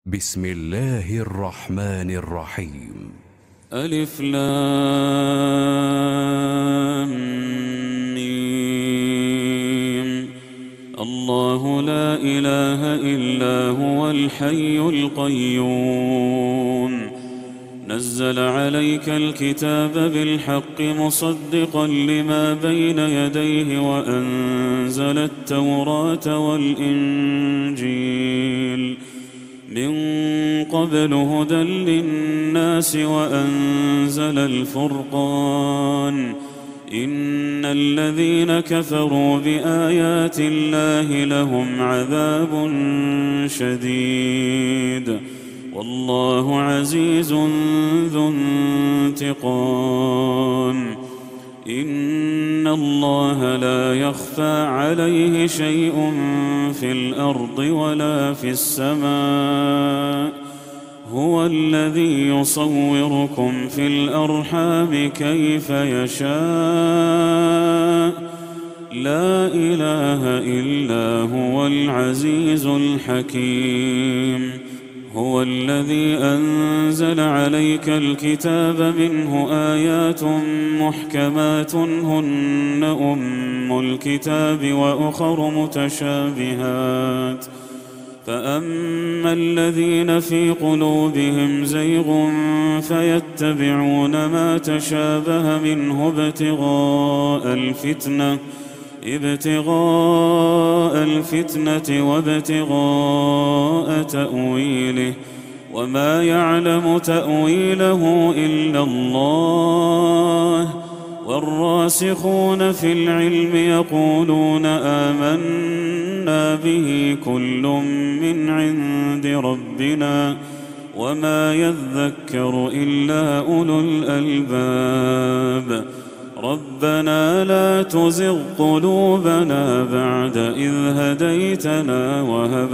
بسم الله الرحمن الرحيم. ألف لام ميم. الله لا إله إلا هو الحي القيوم نزل عليك الكتاب بالحق مصدقا لما بين يديه وأنزل التوراة والإنجيل من قبل هدى للناس وأنزل الفرقان إن الذين كفروا بآيات الله لهم عذاب شديد والله عزيز ذو انتقام إن الله لا يخفى عليه شيء في الأرض ولا في السماء هو الذي يصوركم في الأرحام كيف يشاء لا إله إلا هو العزيز الحكيم هو الذي أنزل عليك الكتاب منه آيات محكمات هن أم الكتاب وأخر متشابهات فأما الذين في قلوبهم زيغ فيتبعون ما تشابه منه ابتغاء الفتنة وابتغاء تأويله وما يعلم تأويله إلا الله والراسخون في العلم يقولون آمنا به كل من عند ربنا وما يذكر إلا أولو الألباب ربنا لا تزغ قلوبنا بعد إذ هديتنا وهب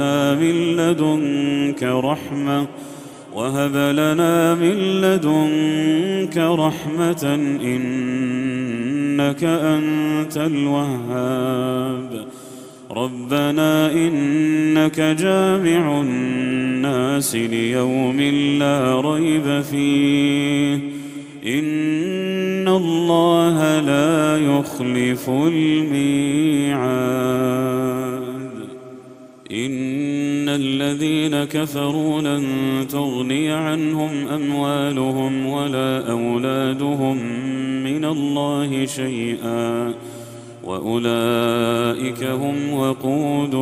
لنا من لدنك رحمة إنك أنت الوهاب ربنا إنك جامع الناس ليوم لا ريب فيه إن الله لا يخلف الميعاد إن الذين كفروا لن تغني عنهم أموالهم ولا أولادهم من الله شيئا وأولئك هم وقود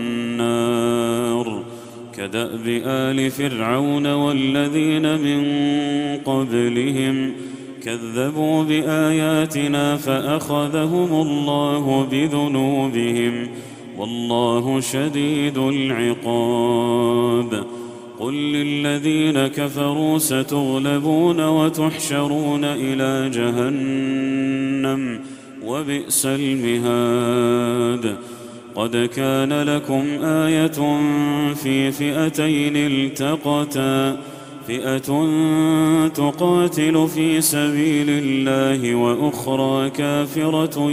النار كدأب آل فرعون والذين من قبلهم كذبوا بآياتنا فأخذهم الله بذنوبهم والله شديد العقاب قل للذين كفروا ستغلبون وتحشرون إلى جهنم وبئس المهاد قد كان لكم آية في فئتين التقتا فئة تقاتل في سبيل الله وأخرى كافرة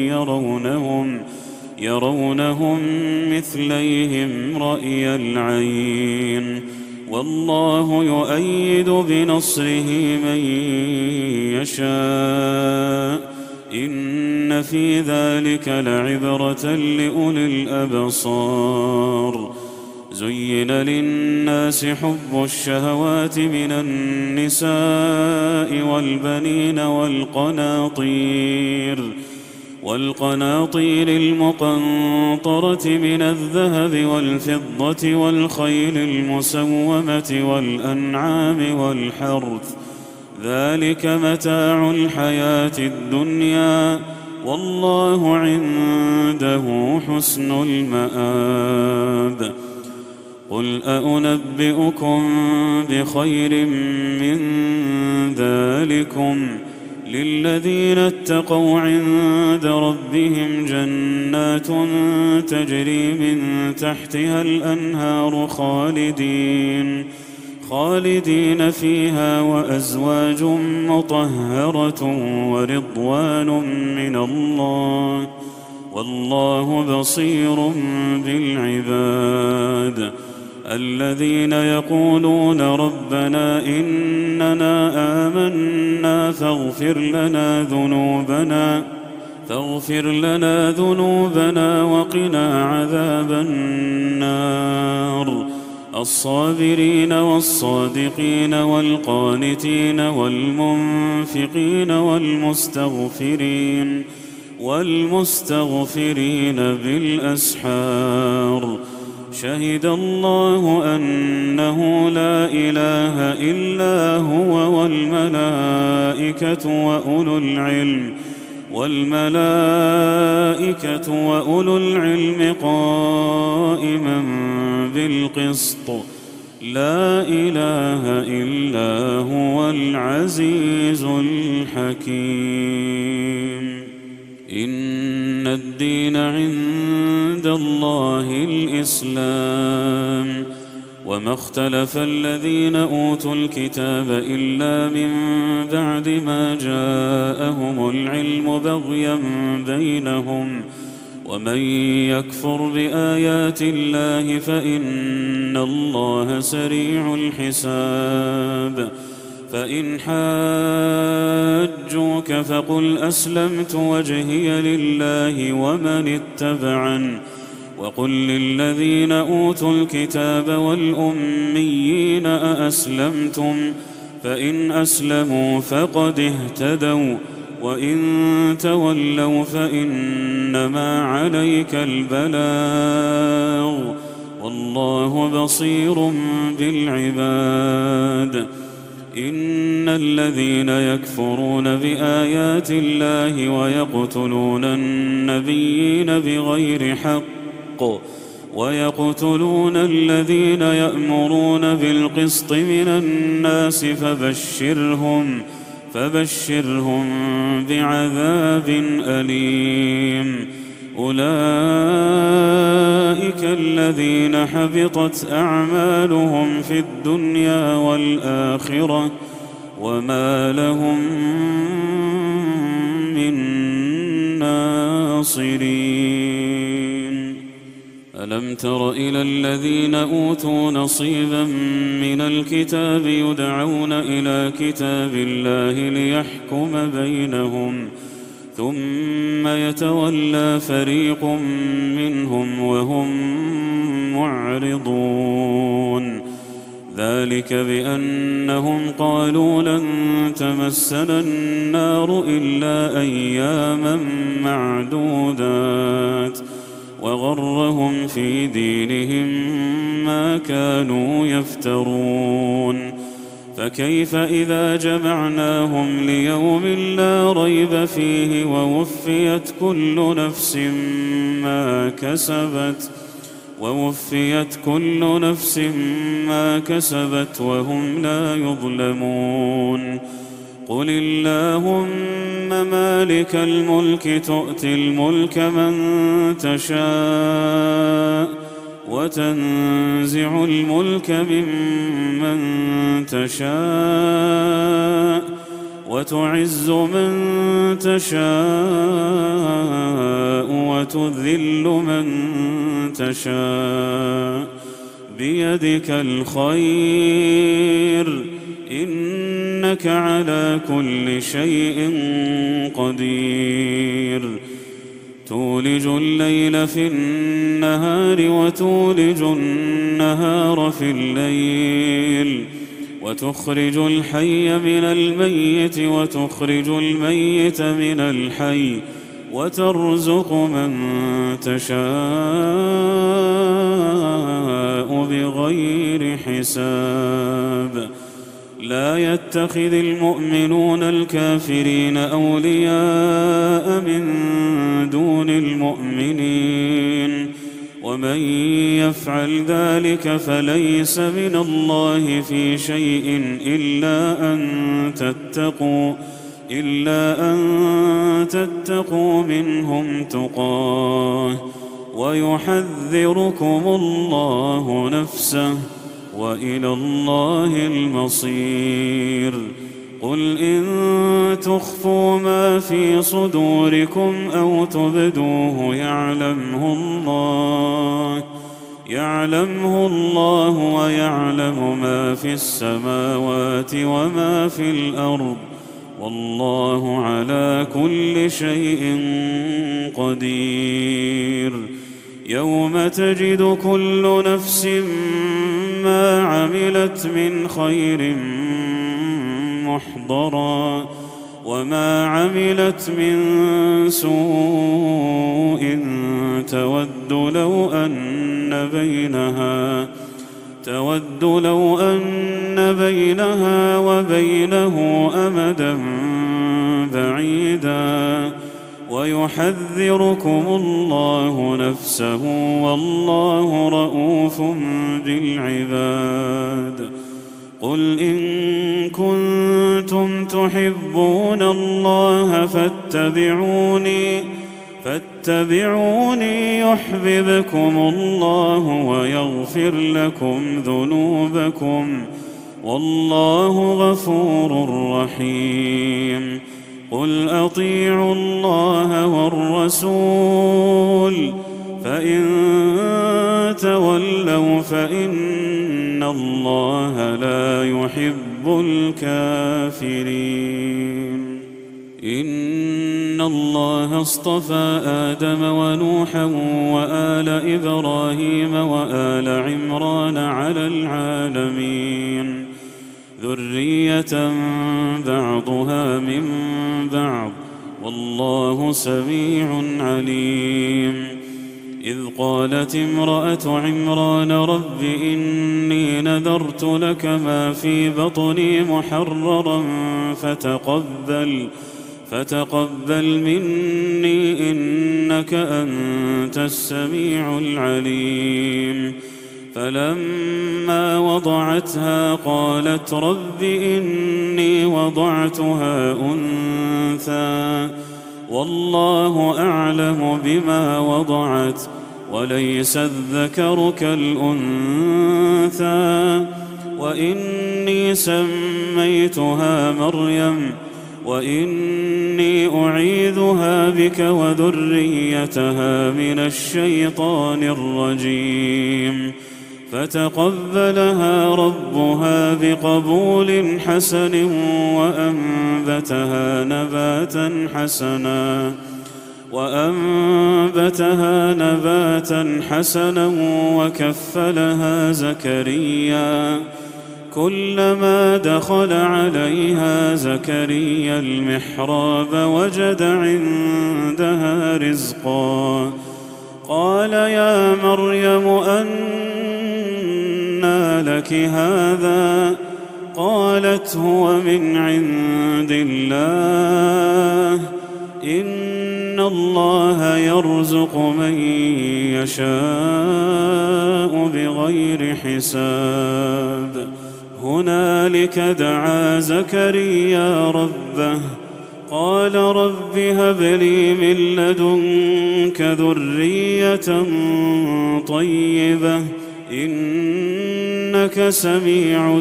يرونهم مثليهم رأي العين والله يؤيد بنصره من يشاء إن في ذلك لعبرة لأولي الأبصار زين للناس حب الشهوات من النساء والبنين والقناطير المقنطرة من الذهب والفضة والخيل المسومة والأنعام والحرث ذلك متاع الحياة الدنيا والله عنده حسن المآب قل أنبئكم بخير من ذلكم للذين اتقوا عند ربهم جنات تجري من تحتها الأنهار خالدين فيها وأزواج مطهرة ورضوان من الله والله بصير بالعباد الذين يقولون ربنا إننا آمنا فاغفر لنا ذنوبنا وقنا عذاب النار. الصابرين والصادقين والقانتين والمنفقين والمستغفرين بالأسحار. شهد الله أنه لا إله إلا هو والملائكة وأولو العلم قائما بالقسط. لا إله إلا هو العزيز الحكيم. إن الدين عند الله الإسلام، وما اختلف الذين أوتوا الكتاب إلا من بعد ما جاءهم العلم بغيا بينهم، ومن يكفر بآيات الله فإن الله سريع الحساب. فإن حاجوك فقل أسلمت وجهي لله ومن اتبعن، وقل للذين أوتوا الكتاب والأميين أأسلمتم؟ فإن أسلموا فقد اهتدوا، وإن تولوا فإنما عليك البلاغ، والله بصير بالعباد. إن الذين يكفرون بآيات الله ويقتلون النبيين بغير حق ويقتلون الذين يأمرون بالقسط من الناس فبشرهم بعذاب أليم. أولئك الذين حبطت أعمالهم في الدنيا والآخرة وما لهم من ناصرين. ألم تر إلى الذين أوتوا نصيبا من الكتاب يدعون إلى كتاب الله ليحكم بينهم ثم يتولى فريق منهم وهم معرضون. ذلك بأنهم قالوا لن تمسنا النار إلا أياما معدودات، وغرهم في دينهم ما كانوا يفترون. فكيف إذا جمعناهم ليوم لا ريب فيه ووفيت كل نفس ما كسبت وهم لا يظلمون. قل اللهم مالك الملك تؤتي الملك من تشاء وتنزع الملك ممن تشاء وتعز من تشاء وتذل من تشاء بيدك الخير إنك على كل شيء قدير. تولج الليل في النهار وتولج النهار في الليل، وتخرج الحي من الميت وتخرج الميت من الحي، وترزق من تشاء بغير حساب. لا يتخذ المؤمنون الكافرين أولياء من دون المؤمنين، ومن يفعل ذلك فليس من الله في شيء إلا أن تتقوا منهم تقاه ويحذركم الله نفسه وإلى الله المصير. قل إن تخفوا ما في صدوركم أو تبدوه يعلمه الله ويعلم ما في السماوات وما في الأرض، والله على كل شيء قدير. يوم تجد كل نفس ما عملت من خير محضرا وما عملت من سوء تود لو أن بينها وبينه أمدا بعيدا، ويحذركم الله نفسه، والله رءوف بالعباد. قل إن كنتم تحبون الله فاتبعوني يحببكم الله ويغفر لكم ذنوبكم، والله غفور رحيم. قل أطيعوا الله والرسول، فإن تولوا فإن الله لا يحب الكافرين. إن الله اصطفى آدم ونوحا وآل إبراهيم وآل عمران على العالمين، ذرية بعضها من بعض، والله سميع عليم. إذ قالت امرأة عمران رب إني نذرت لك ما في بطني محررا فتقبل مني إنك أنت السميع العليم. فلما وضعتها قالت رب إني وضعتها أنثى والله أعلم بما وضعت وليس الذكر كالأنثى، وإني سميتها مريم وإني أعيذها بك وذريتها من الشيطان الرجيم. فتقبلها ربها بقبول حسن وأنبتها نباتا حسنا وكفلها زكريا. كلما دخل عليها زكريا المحراب وجد عندها رزقا، قال يا مريم أنى لك هذا؟ قالت هو من عند الله، إن الله يرزق من يشاء بغير حساب. هنالك دعا زكريا ربه قال رب هب لي من لدنك ذرية طيبة إنك سميع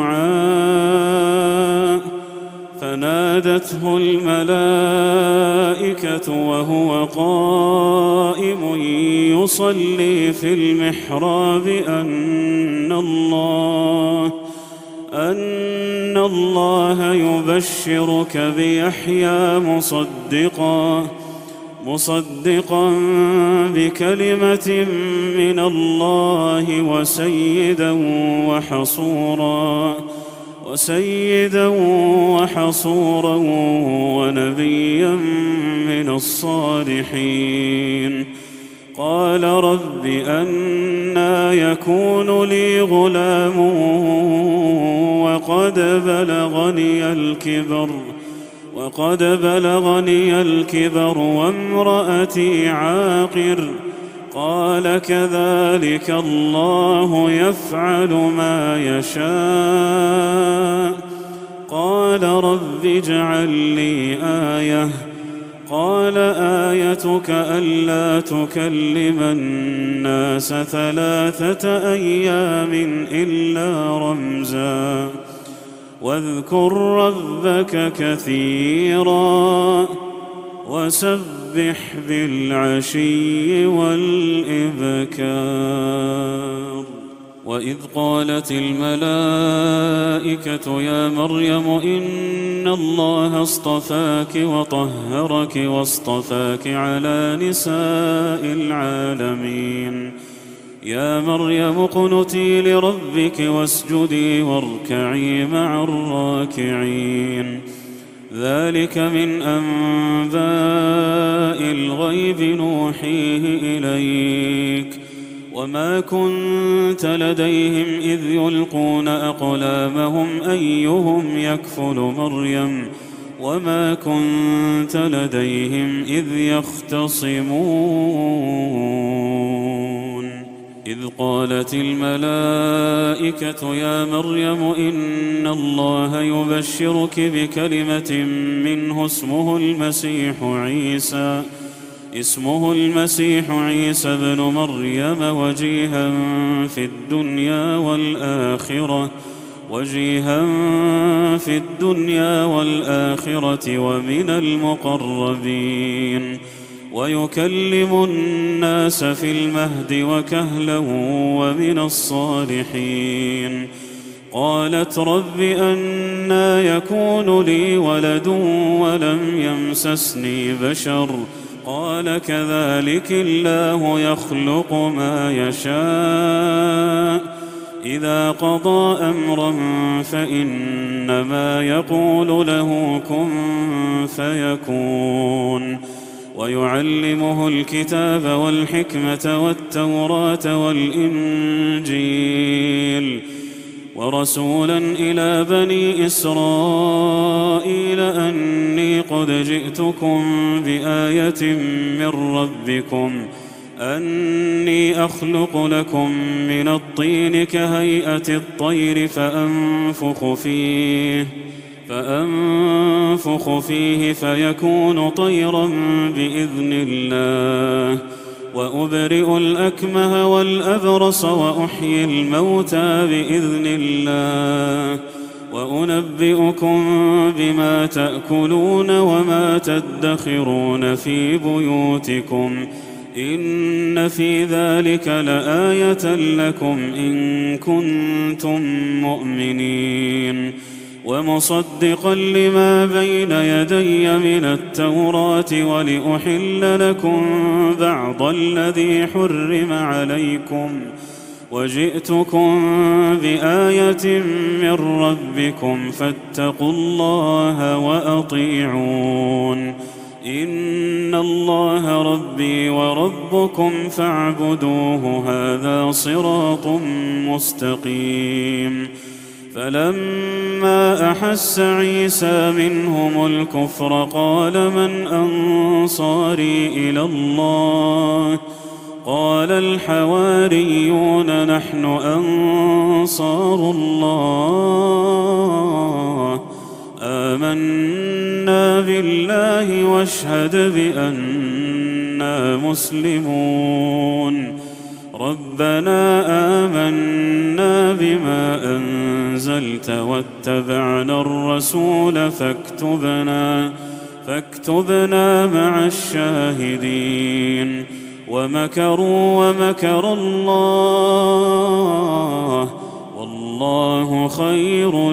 الدعاء. فنادته الملائكة وهو قائم يصلي في المحراب أن الله يبشرك بيحيى مصدقا بكلمة من الله وسيدا وحصورا ونبيا من الصالحين. قال رب أنى يكون لي غلام وقد بلغني الكبر وامرأتي عاقر؟ قال كذلك الله يفعل ما يشاء. قال رب اجعل لي آية. قال آيتك ألا تكلم الناس 3 أيام إلا رمزا، واذكر ربك كثيرا وسبح فسبح بالعشي والإبكار. وإذ قالت الملائكة يا مريم إن الله اصطفاك وطهرك واصطفاك على نساء العالمين يا مريم اقنتي لربك واسجدي واركعي مع الراكعين. ذلك من أنباء الغيب نوحيه إليك وما كنت لديهم إذ يلقون أقلامهم أيهم يكفل مريم وما كنت لديهم إذ يختصمون. إذ قالت الملائكة يا مريم إن الله يبشرك بكلمة منه اسمه المسيح عيسى ابن مريم وجيها في الدنيا والآخرة ومن المقربين ويكلم الناس في المهد وكهلا ومن الصالحين. قالت رب أنى يكون لي ولد ولم يمسسني بشر قال كذلك الله يخلق ما يشاء إذا قضى أمرا فإنما يقول له كن فيكون. ويعلمه الكتاب والحكمة والتوراة والإنجيل ورسولا إلى بني إسرائيل أني قد جئتكم بآية من ربكم أني أخلق لكم من الطين كهيئة الطير فأنفخ فيه فيكون طيرا بإذن الله وأبرئ الأكمه والأبرص وأحيي الموتى بإذن الله وأنبئكم بما تأكلون وما تدخرون في بيوتكم إن في ذلك لآية لكم إن كنتم مؤمنين. ومصدقا لما بين يدي من التوراة ولأحل لكم بعض الذي حرم عليكم وجئتكم بآية من ربكم فاتقوا الله وأطيعون. إن الله ربي وربكم فاعبدوه هذا صراط مستقيم. فلما أحس عيسى منهم الكفر قال من أنصاري إلى الله قال الحواريون نحن أنصار الله آمنا بالله واشهد بأننا مسلمون. ربنا آمنا بما أنزلت واتبعنا الرسول فاكتبنا مع الشاهدين. ومكروا ومكر الله والله خير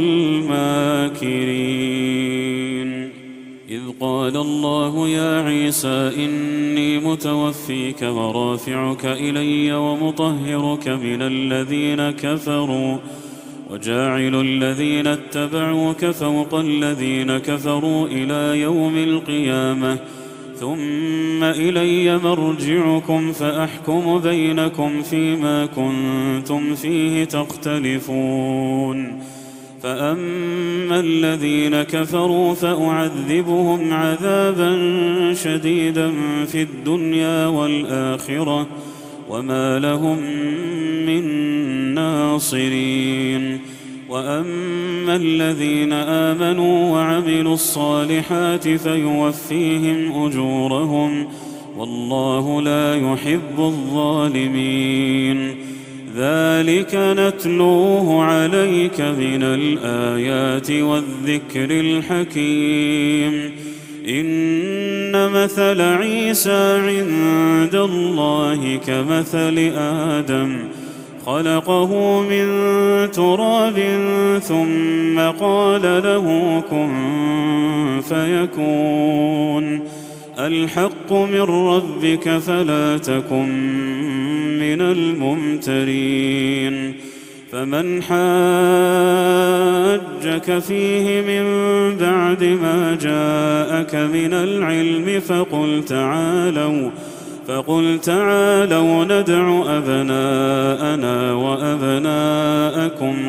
الماكرين. إذ قال الله يا عيسى إني متوفيك ورافعك إلي ومطهرك من الذين كفروا وجاعل الذين اتبعوك فوق الذين كفروا إلى يوم القيامة ثم إلي مرجعكم فأحكم بينكم فيما كنتم فيه تختلفون. فأما الذين كفروا فأعذبهم عذابا شديدا في الدنيا والآخرة وما لهم من ناصرين. وأما الذين آمنوا وعملوا الصالحات فيوفيهم أجورهم والله لا يحب الظالمين. ذلك نتلوه عليك من الآيات والذكر الحكيم. إن مثل عيسى عند الله كمثل آدم خلقه من تراب ثم قال له كن فيكون الحق من ربك فلا تكن من الممترين فمن حاجك فيه من بعد ما جاءك من العلم فقل تعالوا ندع أبناءنا وأبناءكم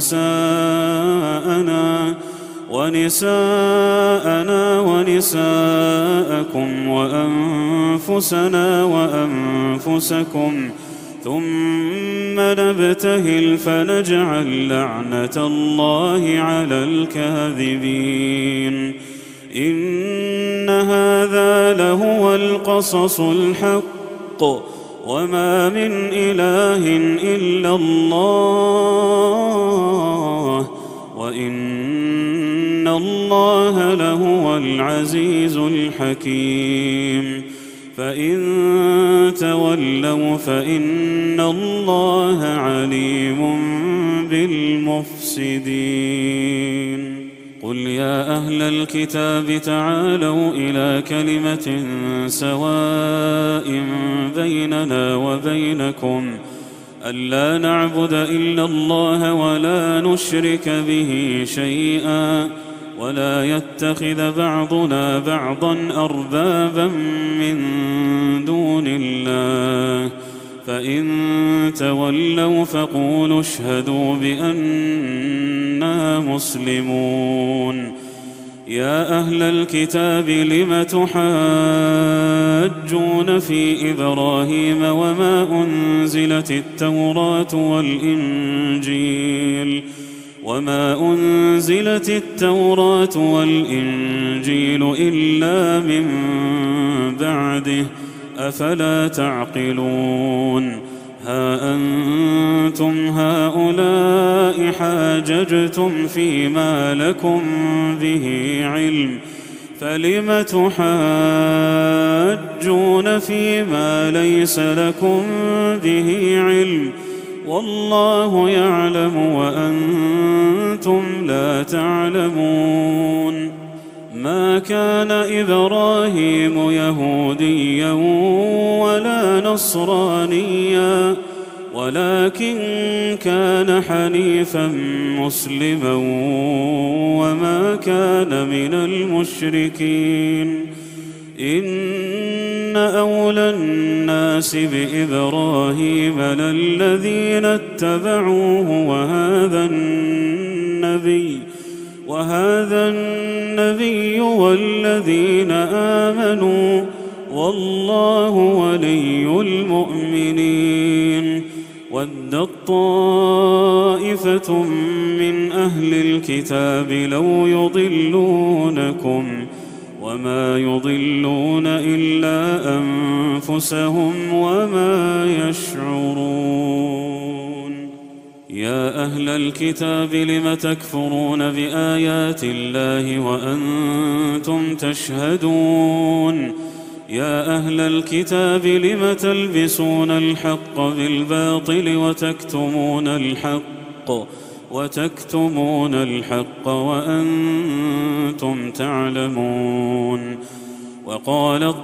ونساءنا ونساءكم وأنفسنا وأنفسكم ثم نبتهل فنجعل لعنة الله على الكاذبين إن هذا لهو القصص الحق وما من إله إلا الله وإن الله لهو العزيز الحكيم فإن تولوا فإن الله عليم بالمفسدين قل يا أهل الكتاب تعالوا إلى كلمة سواء بيننا وبينكم ألا نعبد إلا الله ولا نشرك به شيئا ولا يتخذ بعضنا بعضا أربابا من دون الله فإن تولوا فقولوا اشهدوا بأننا مسلمون يا أهل الكتاب لم تحاجون في إبراهيم وما أنزلت التوراة والإنجيل إلا من بعده أفلا تعقلون ها أنتم هؤلاء حاججتم فيما لكم به علم فلم تحاجون فيما ليس لكم به علم والله يعلم وأنتم لا تعلمون ما كان إبراهيم يهوديا ولا نصرانيا ولكن كان حنيفا مسلما وما كان من المشركين إن أولى الناس بإبراهيم للذين اتبعوه وهذا النبي والذين آمنوا والله ولي المؤمنين ودت طائفة من أهل الكتاب لو يضلونكم وما يضلون إلا أنفسهم وما يشعرون يا أهل الكتاب لم تكفرون بآيات الله وأنتم تشهدون يا أهل الكتاب لم تلبسون الحق بالباطل وتكتمون الحق وأنتم تعلمون وقالت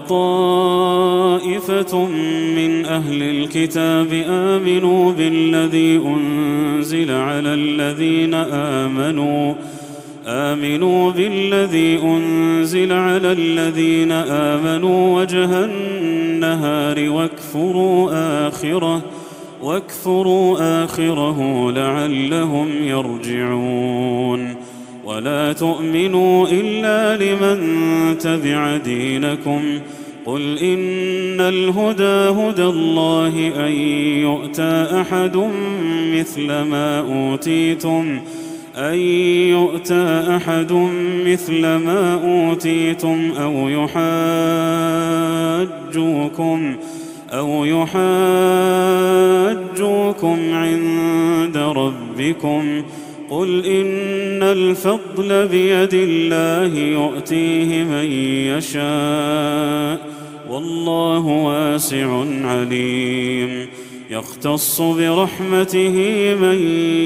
طائفة من أهل الكتاب آمنوا بالذي أنزل على الذين آمنوا وجه النهار واكفروا آخره لعلهم يرجعون ولا تؤمنوا إلا لمن تبع دينكم قل إن الهدى هدى الله أن يؤتى أحد مثل ما أوتيتم أو يحاجوكم عند ربكم قل إن الفضل بيد الله يؤتيه من يشاء والله واسع عليم يختص برحمته من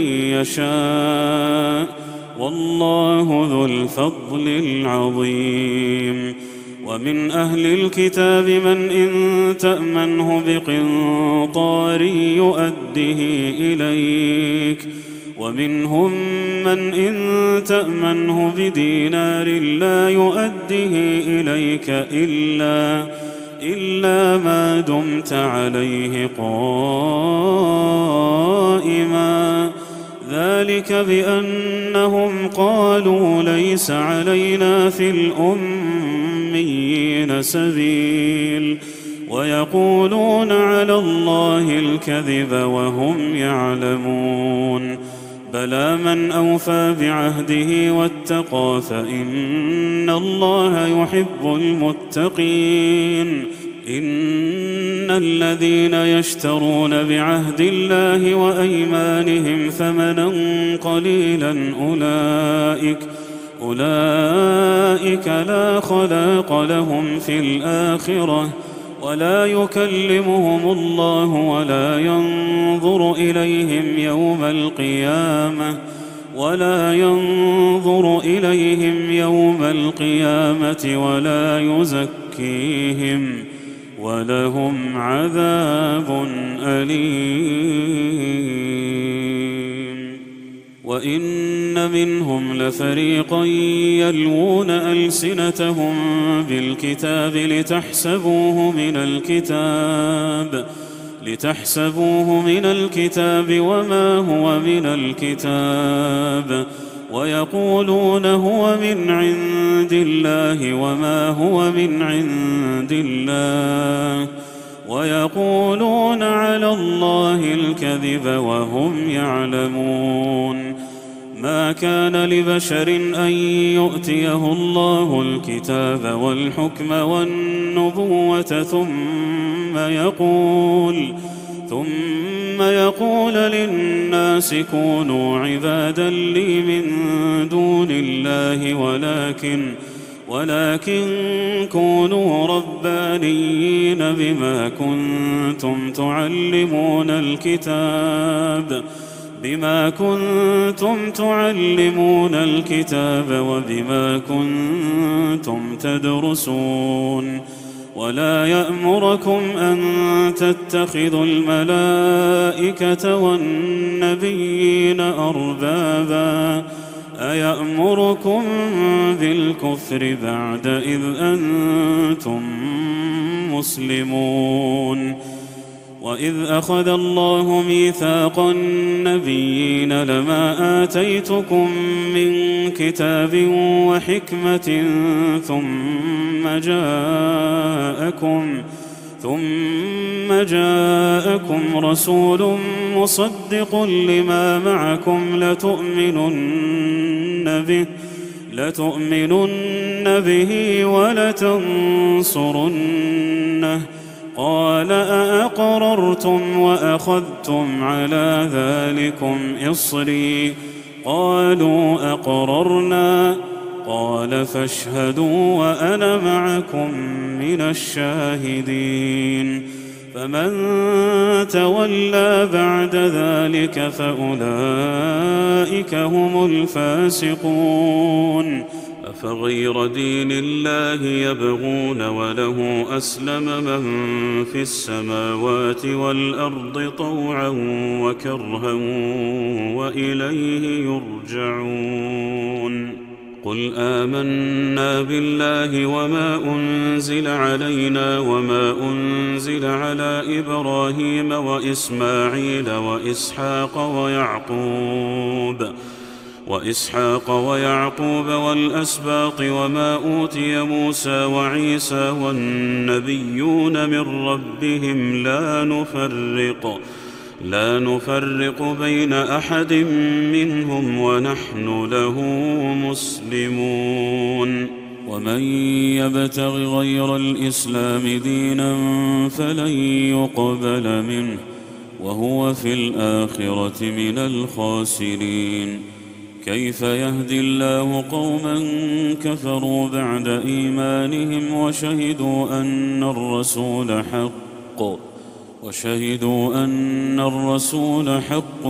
يشاء والله ذو الفضل العظيم ومن أهل الكتاب من إن تأمنه بقنطار يؤده إليك ومنهم من إن تأمنه بدينار لا يؤده إليك إلا ما دمت عليه قائما ذلك بأنهم قالوا ليس علينا في الأميين سبيل ويقولون على الله الكذب وهم يعلمون بلى من أوفى بعهده واتقى فإن الله يحب المتقين إن الذين يشترون بعهد الله وأيمانهم ثمنا قليلا أولئك لا خلاق لهم في الآخرة ولا يكلمهم الله ولا ينظر إليهم يوم القيامة ولا يزكيهم ولهم عذاب أليم وإن منهم لفريقا يلوون ألسنتهم بالكتاب لتحسبوه من الكتاب وما هو من الكتاب ويقولون هو من عند الله وما هو من عند الله ويقولون على الله الكذب وهم يعلمون ما كان لبشر أن يؤتيه الله الكتاب والحكم والنبوة ثم يقول للناس كونوا عبادا لي من دون الله ولكن كونوا ربانيين بما كنتم تعلمون الكتاب وبما كنتم تدرسون ولا يأمركم أن تتخذوا الملائكة والنبيين أربابا أيأمركم بالكفر بعد إذ أنتم مسلمون وإذ أخذ الله ميثاق النبيين لما آتيتكم من كتاب وحكمة ثم جاءكم رسول مصدق لما معكم لتؤمنن به ولتنصرنه قال أأقررتم وأخذتم على ذلكم إصري قالوا أقررنا قال فاشهدوا وأنا معكم من الشاهدين فمن تولى بعد ذلك فأولئك هم الفاسقون أفغير دين الله يبغون وله أسلم من في السماوات والأرض طوعا وكرها وإليه يرجعون قل آمنا بالله وما أنزل علينا وما أنزل على إبراهيم وإسماعيل وإسحاق ويعقوب والأسباط وما أوتي موسى وعيسى والنبيون من ربهم لا نفرق بين أحد منهم ونحن له مسلمون ومن يبتغ غير الإسلام دينا فلن يقبل منه وهو في الآخرة من الخاسرين كيف يهدي الله قوما كفروا بعد إيمانهم وشهدوا أن الرسول حق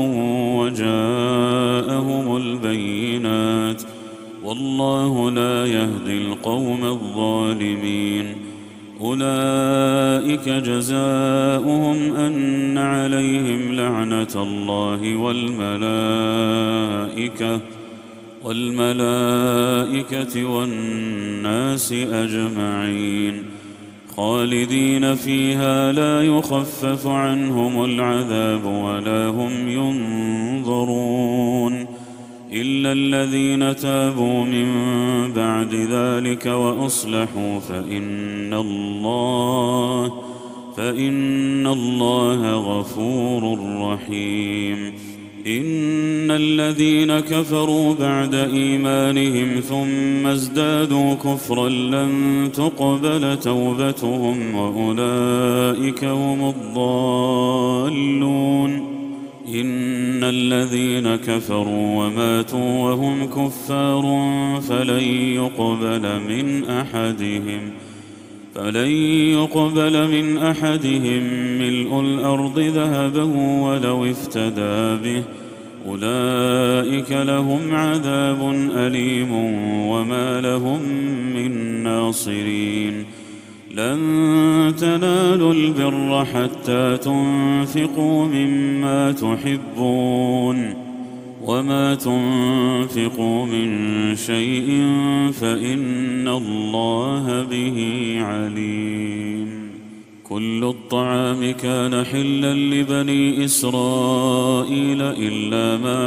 وجاءهم البينات والله لا يهدي القوم الظالمين. أولئك جزاؤهم أن عليهم لعنة الله والملائكة والناس أجمعين خالدين فيها لا يخفف عنهم العذاب ولا هم ينظرون إلا الذين تابوا من بعد ذلك وأصلحوا فإن الله غفور رحيم. إن الذين كفروا بعد إيمانهم ثم ازدادوا كفرا لن تقبل توبتهم وأولئك هم الضالون. إن الذين كفروا وماتوا وهم كفار فلن يقبل من أحدهم ملء الأرض ذهبا ولو افتدى به أولئك لهم عذاب أليم وما لهم من ناصرين. لن تنالوا البر حتى تنفقوا مما تحبون وما تنفقوا من شيء فإن الله به عليم. كل الطعام كان حلا لبني إسرائيل إلا ما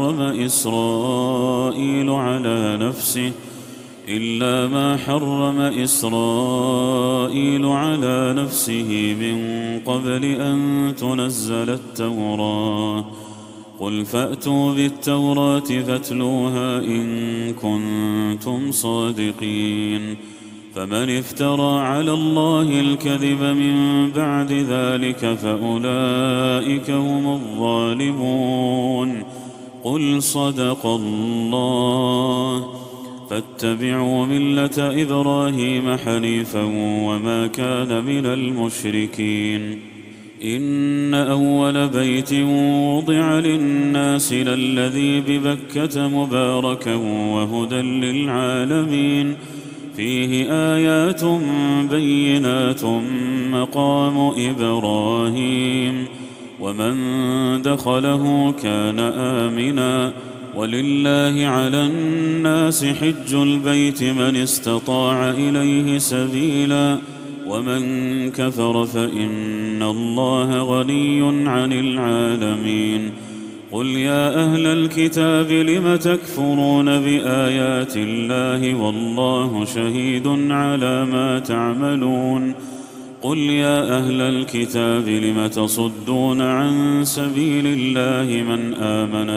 حرم إسرائيل على نفسه من قبل أن تنزل التوراة. قل فأتوا بالتوراة فاتلوها إن كنتم صادقين. فمن افترى على الله الكذب من بعد ذلك فأولئك هم الظالمون. قل صدق الله. فاتبعوا ملة إبراهيم حنيفا وما كان من المشركين. إن أول بيت وضع للناس للذي ببكة مباركا وهدى للعالمين فيه آيات بينات مقام إبراهيم ومن دخله كان آمنا ولله على الناس حج البيت من استطاع إليه سبيلا ومن كفر فإن الله غني عن العالمين. قل يا أهل الكتاب لم تكفرون بآيات الله والله شهيد على ما تعملون. قل يا أهل الكتاب لم تصدون عن سبيل الله من آمن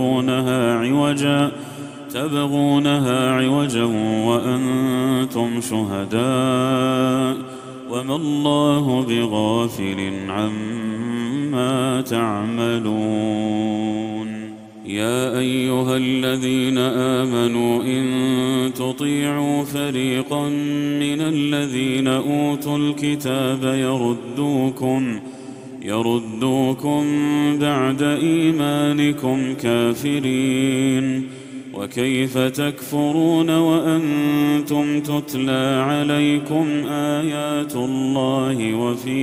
تبغونها عوجا وأنتم شهداء وما الله بغافل عما تعملون. يا أيها الذين آمنوا إن تطيعوا فريقا من الذين أوتوا الكتاب يردوكم بعد إيمانكم كافرين. وكيف تكفرون وأنتم تتلى عليكم آيات الله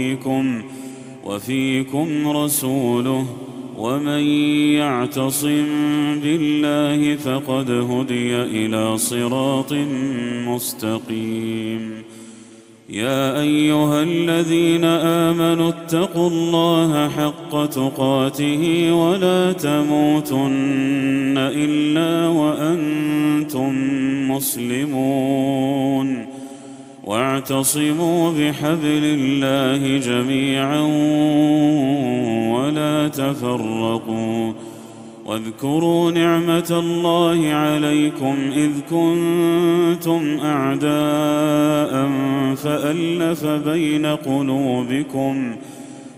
وفيكم رسوله ومن يعتصم بالله فقد هدي إلى صراط مستقيم. يا أيها الذين آمنوا اتقوا الله حق تقاته ولا تموتن إلا وأنتم مسلمون واعتصموا بحبل الله جميعا ولا تفرقوا. واذكروا نعمة الله عليكم إذ كنتم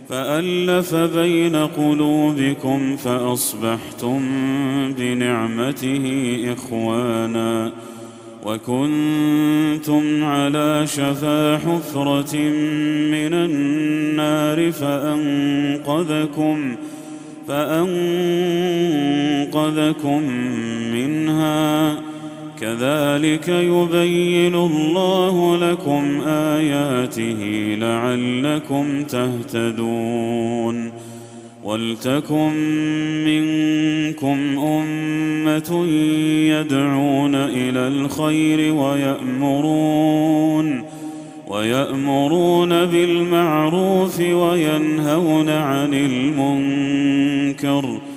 فألف بين قلوبكم فأصبحتم بنعمته إخوانا وكنتم على شفا حفرة من النار فأنقذكم منها كذلك يبين الله لكم آياته لعلكم تهتدون ولتكن منكم أمة يدعون إلى الخير ويأمرون بالمعروف وينهون عن المنكر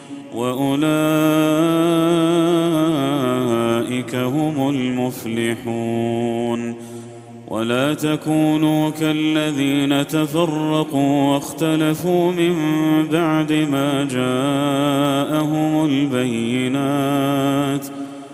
وأولئك هم المفلحون ولا تكونوا كالذين تفرقوا واختلفوا من بعد ما جاءهم البينات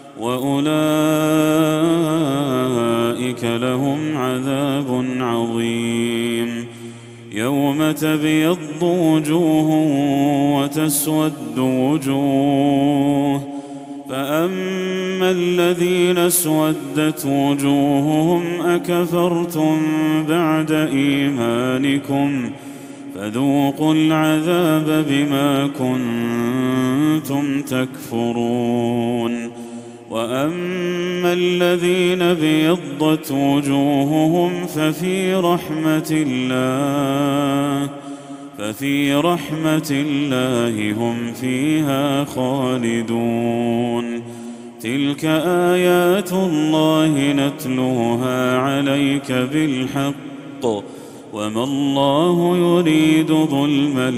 وأولئك لهم عذاب عظيم يوم تبيض وجوه وتسود وجوه فأما الذين اسودت وجوههم أكفرتم بعد إيمانكم فذوقوا العذاب بما كنتم تكفرون وأما الذين ابيضت وجوههم ففي رحمة الله هم فيها خالدون تلك آيات الله نتلوها عليك بالحق وما الله يريد ظلما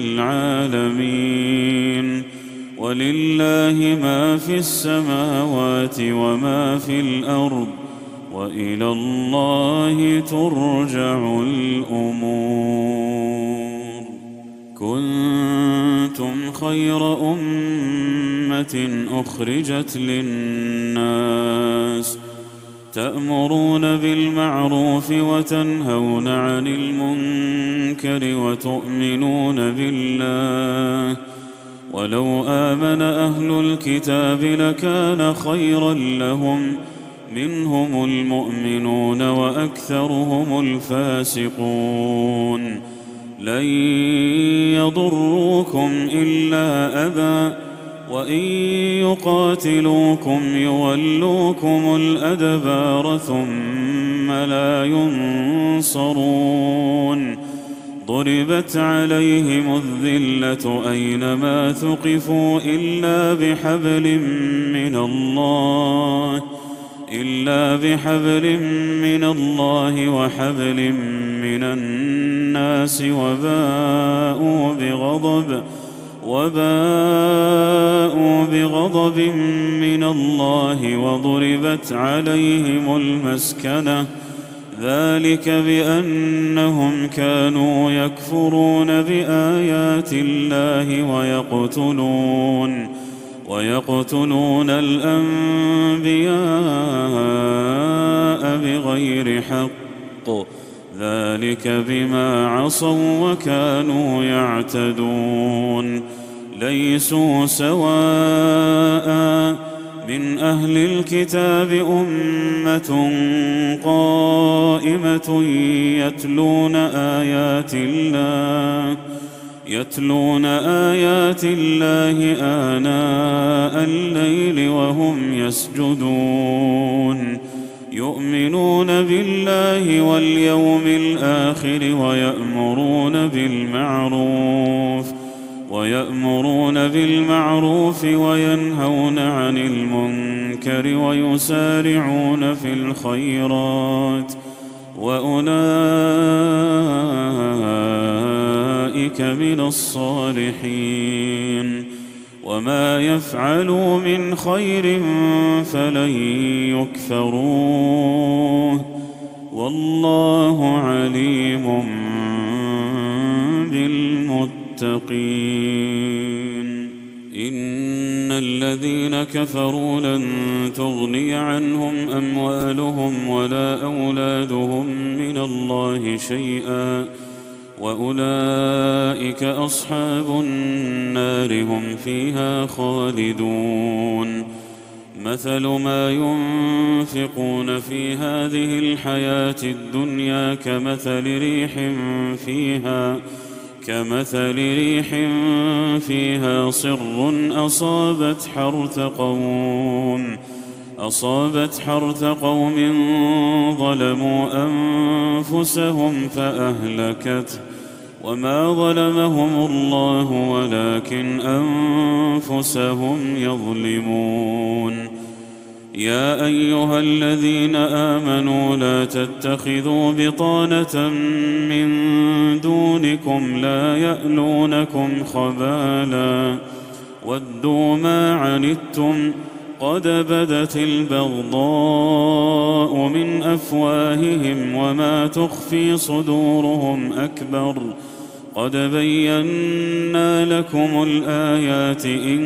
للعالمين ولله ما في السماوات وما في الأرض وإلى الله ترجع الأمور كنتم خير أمة أخرجت للناس تأمرون بالمعروف وتنهون عن المنكر وتؤمنون بالله ولو آمن أهل الكتاب لكان خيرا لهم منهم المؤمنون وأكثرهم الفاسقون لن يضروكم إلا أذى وإن يقاتلوكم يولوكم الأدبار ثم لا ينصرون ضربت عليهم الذلة أينما ثقفوا إلا بحبل من الله وحبل من الناس وباءوا بغضب من الله وضربت عليهم المسكنة ذلك بأنهم كانوا يكفرون بآيات الله ويقتلون الأنبياء بغير حق ذلك بما عصوا وكانوا يعتدون ليسوا سواء من أهل الكتاب أمة قائمة يتلون آيات الله آناء الليل وهم يسجدون يؤمنون بالله واليوم الآخر ويأمرون بالمعروف وينهون عن المنكر ويسارعون في الخيرات وأولئك من الصالحين وما يفعلوا من خير فلن يكفروه والله عليم بالمتقين إن الذين كفروا لن تغني عنهم أموالهم ولا أولادهم من الله شيئا وأولئك أصحاب النار هم فيها خالدون. مثل ما ينفقون في هذه الحياة الدنيا كمثل ريح فيها صر أصابت حرث قوم ظلموا أنفسهم فأهلكته، وما ظلمهم الله ولكن أنفسهم يظلمون. يا أيها الذين آمنوا لا تتخذوا بطانة من دونكم لا يألونكم خبالا ودوا ما عنتم قد بدت البغضاء من أفواههم وما تخفي صدورهم أكبر قد بينا لكم الآيات إن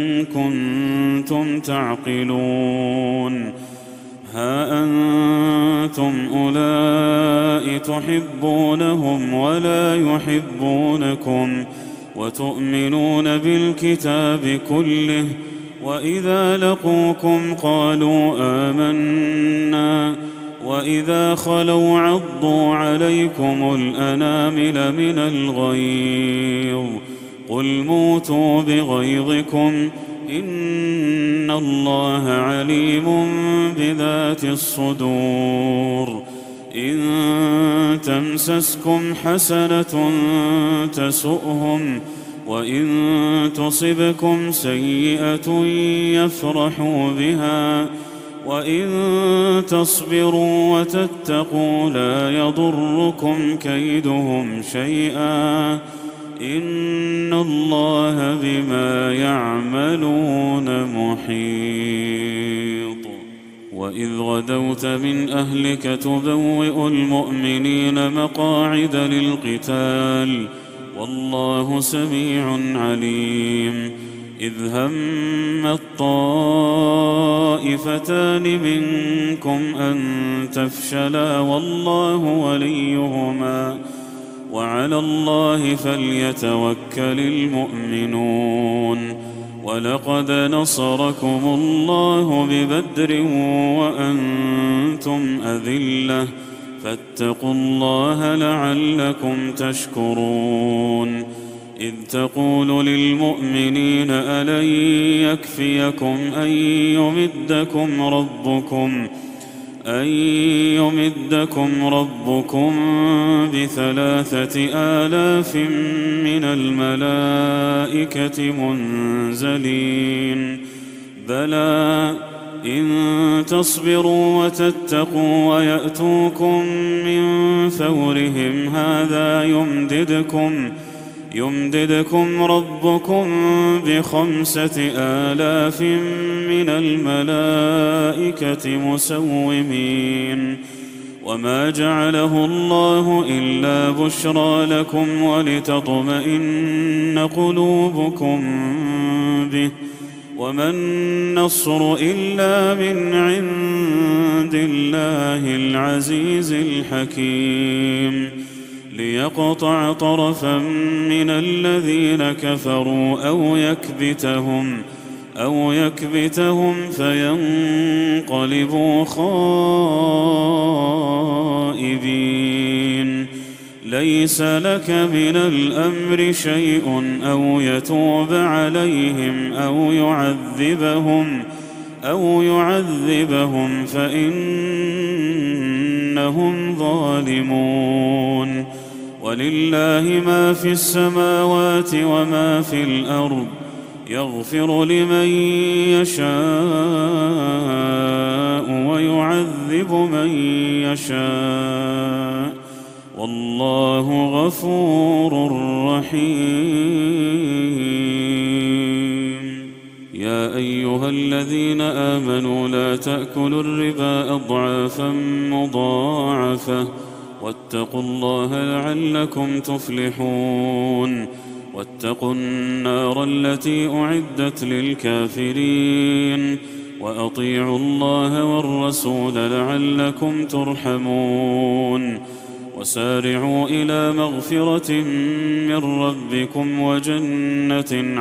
كنتم تعقلون. ها أنتم أولئك تحبونهم ولا يحبونكم وتؤمنون بالكتاب كله، وإذا لقوكم قالوا آمنا وإذا خلوا عضوا عليكم الأنامل من الغيظ قل موتوا بغيظكم إن الله عليم بذات الصدور. إن تمسسكم حسنة تسؤهم وإن تصبكم سيئة يفرحوا بها وإن تصبروا وتتقوا لا يضركم كيدهم شيئا إن الله بما يعملون محيط. وإذ غدوت من أهلك تبوئ المؤمنين مقاعد للقتال والله سميع عليم. إذ هم الطائفتان منكم أن تفشلا والله وليهما وعلى الله فليتوكل المؤمنون. ولقد نصركم الله ببدر وأنتم أذلة فاتقوا الله لعلكم تشكرون. إذ تقول للمؤمنين ألن يكفيكم أن يمدكم ربكم ب3,000 من الملائكة منزلين بلى إن تصبروا وتتقوا ويأتوكم من فورهم هذا يمددكم ربكم ب5,000 من الملائكة مسومين. وما جعله الله إلا بشرى لكم ولتطمئن قلوبكم به وما النصر إلا من عند الله العزيز الحكيم ليقطع طرفا من الذين كفروا أو يكبتهم فينقلبوا خائبين. ليس لك من الأمر شيء أو يتوب عليهم أو يعذبهم فإنهم ظالمون. ولله ما في السماوات وما في الأرض يغفر لمن يشاء ويعذب من يشاء والله غفور رحيم. يا أيها الذين آمنوا لا تأكلوا الربا أضعافا مضاعفة واتقوا الله لعلكم تفلحون. واتقوا النار التي أعدت للكافرين وأطيعوا الله والرسول لعلكم ترحمون. وسارعوا إلى مغفرة من ربكم وجنة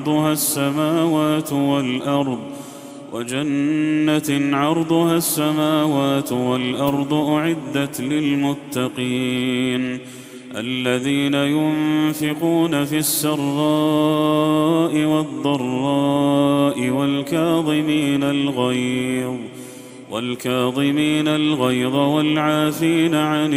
عرضها السماوات والأرض أعدت للمتقين الذين ينفقون في السراء والضراء والكاظمين الغيظ والعافين عن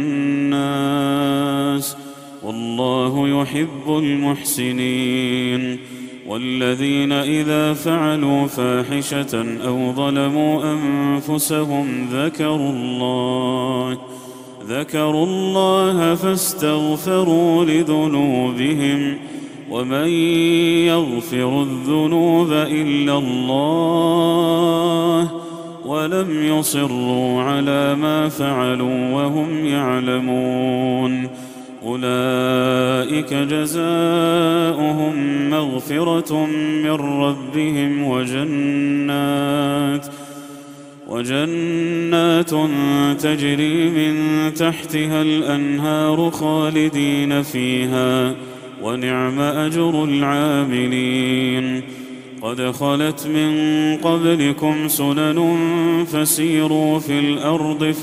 الناس والله يحب المحسنين والذين إذا فعلوا فاحشة أو ظلموا أنفسهم ذكروا الله فاستغفروا لذنوبهم ومن يغفر الذنوب إلا الله ولم يصروا على ما فعلوا وهم يعلمون أولئك جزاؤهم مغفرة من ربهم وجنات تجري من تحتها الأنهار خالدين فيها ونعم أجر العاملين قد خلت من قبلكم سنن فسيروا في الأرض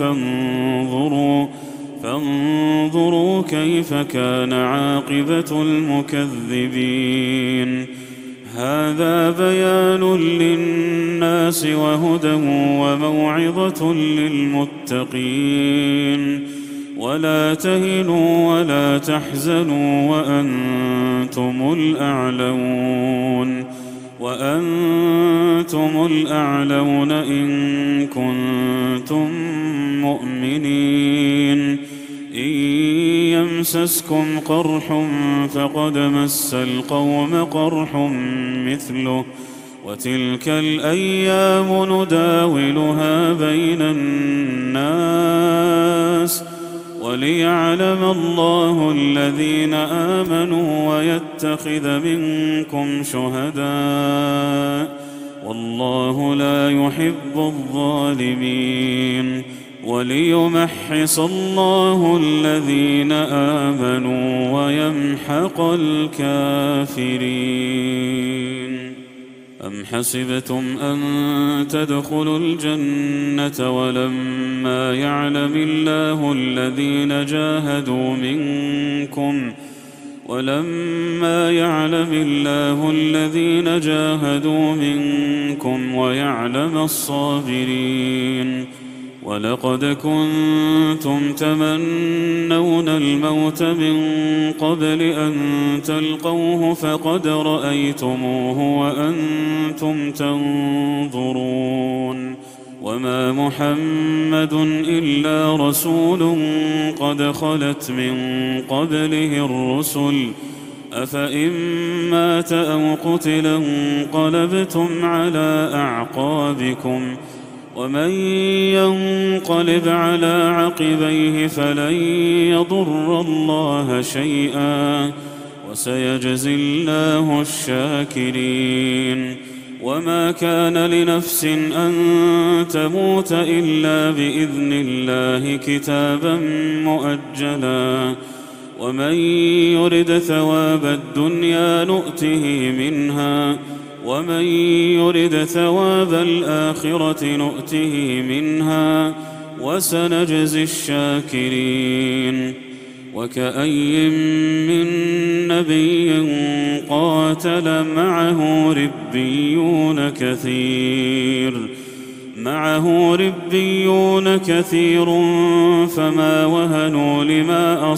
فانظروا كيف كان عاقبة المكذبين هذا بيان للناس وهدى وموعظة للمتقين ولا تهنوا ولا تحزنوا وأنتم الأعلون إن كنتم مؤمنين إن يمسسكم قرح فقد مس القوم قرح مثله وتلك الأيام نداولها بين الناس وليعلم الله الذين آمنوا ويتخذ منكم شهداء والله لا يحب الظالمين وليمحص الله الذين آمنوا ويمحق الكافرين أم حسبتم أن تدخلوا الجنة ولما يعلم الله الذين جاهدوا منكم ويعلم الصابرين ولقد كنتم تمنون الموت من قبل أن تلقوه فقد رأيتموه وأنتم تنظرون وما محمد إلا رسول قد خلت من قبله الرسل أفإن مات أو قتل انقلبتم على أعقابكم ومن ينقلب على عقبيه فلن يضر الله شيئا وسيجزي الله الشاكرين وما كان لنفس أن تموت إلا بإذن الله كتابا مؤجلا ومن يرد ثواب الدنيا نؤته منها ومن يرد ثواب الآخرة نؤته منها وسنجزي الشاكرين وكأي من نبي قاتل معه ربيون كثير فما وهنوا لما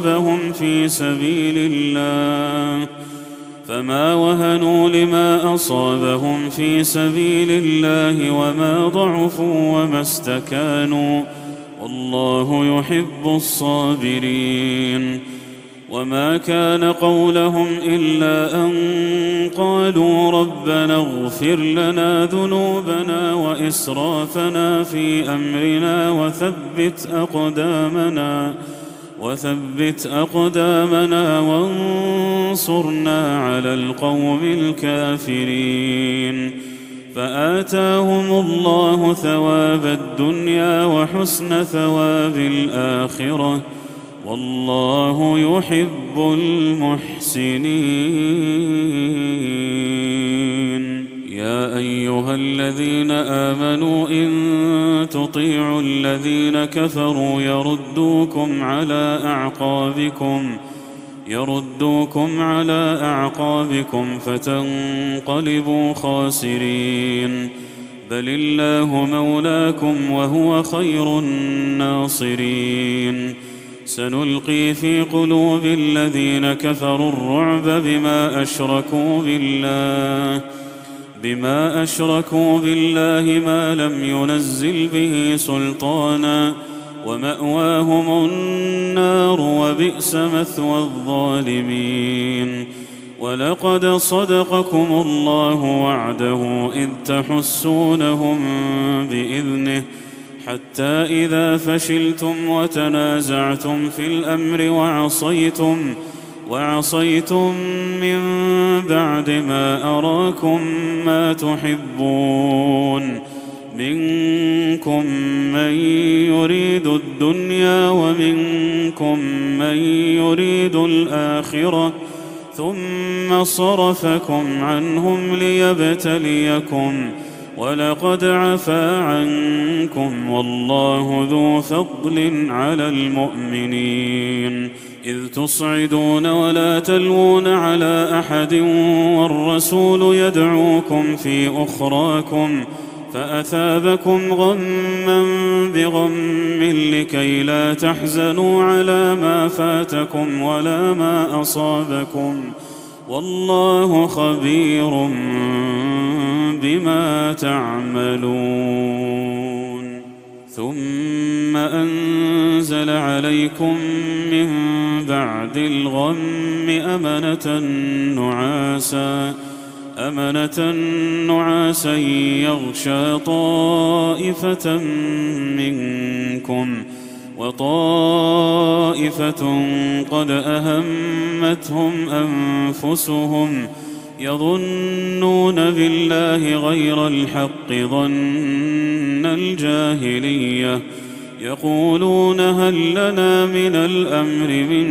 أصابهم في سبيل الله وما ضعفوا وما استكانوا والله يحب الصابرين وما كان قولهم إلا أن قالوا ربنا اغفر لنا ذنوبنا وإسرافنا في أمرنا وثبت أقدامنا وانصرنا على القوم الكافرين فآتاهم الله ثواب الدنيا وحسن ثواب الآخرة، والله يحب المحسنين. يا أيها الذين آمنوا إن تطيعوا الذين كفروا يردوكم على أعقابكم فتنقلبوا خاسرين. بل الله مولاكم وهو خير الناصرين. سنلقي في قلوب الذين كفروا الرعب بما أشركوا بالله ما لم ينزل به سلطانا، ومأواهم النار وبئس مثوى الظالمين. ولقد صدقكم الله وعده إذ تحسونهم بإذنه، حتى إذا فشلتم وتنازعتم في الأمر وعصيتم من بعد ما أراكم ما تحبون، منكم من يريد الدنيا ومنكم من يريد الآخرة، ثم صرفكم عنهم ليبتليكم، ولقد عفا عنكم، والله ذو فضل على المؤمنين. إذ تصعدون ولا تلوون على أحد والرسول يدعوكم في أخراكم فأثابكم غما بغم لكي لا تحزنوا على ما فاتكم ولا ما أصابكم، والله خبير بما تعملون. ثم أنزل عليكم من بعد الغم أمنة نعاسا يغشى طائفة منكم، وطائفة قد أهمتهم أنفسهم يظنون بالله غير الحق ظن الجاهلية، يقولون هل لنا من الأمر من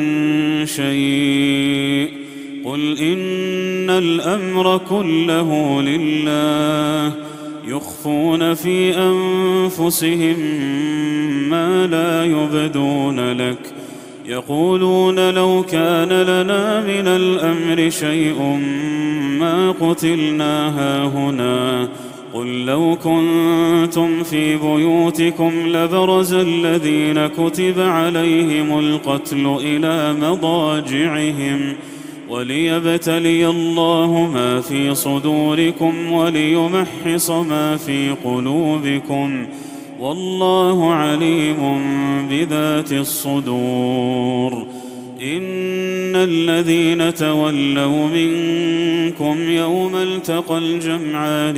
شيء، قل إن الأمر كله لله، يخفون في أنفسهم ما لا يبدون لك، يقولون لو كان لنا من الأمر شيء ما قتلنا هاهنا، قل لو كنتم في بيوتكم لبرز الذين كتب عليهم القتل إلى مضاجعهم، وليبتلي الله ما في صدوركم وليمحص ما في قلوبكم، والله عليم بذات الصدور. إن الذين تولوا منكم يوم التقى الجمعان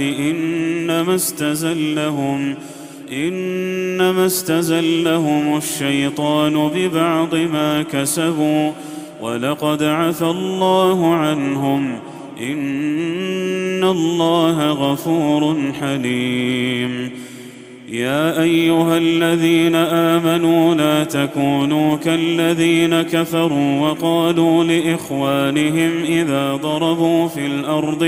إنما استزلهم الشيطان ببعض ما كسبوا، ولقد عفى الله عنهم، إن الله غفور حليم. يا أيها الذين آمنوا لا تكونوا كالذين كفروا وقالوا لإخوانهم إذا ضربوا في الأرض